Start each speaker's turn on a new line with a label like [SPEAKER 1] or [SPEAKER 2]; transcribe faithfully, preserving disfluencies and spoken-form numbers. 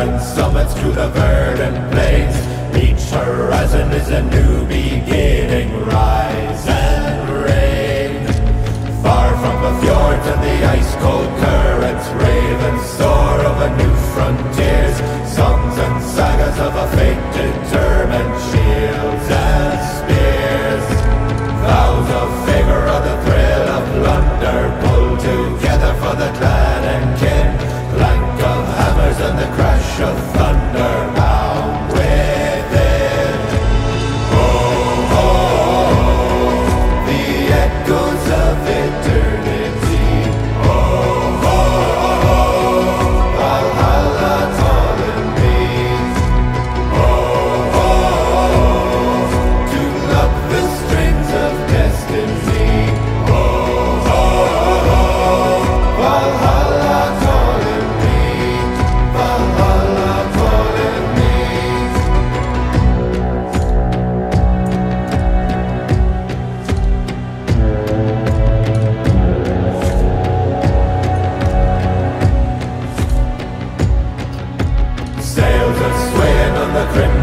[SPEAKER 1] barren summits to the verdant plains. Each horizon is a new beginning. Rise and reign. Far from the fjords and the ice-cold currents, ravens soar over new frontiers. Songs and sagas of a fate determined, shields and spears. Vows of favor or the thrill of plunder, pulled together for the clan and kin. Clank of hammers and the crash of thunder, bound within. Oh, oh, oh, the echoes of eternity. Oh, oh, oh, Valhalla calling me. Oh, oh, oh, to love the strings of destiny. Oh, oh, oh, Valhalla calling me. Valhalla calling me. Sails are swaying on the crimson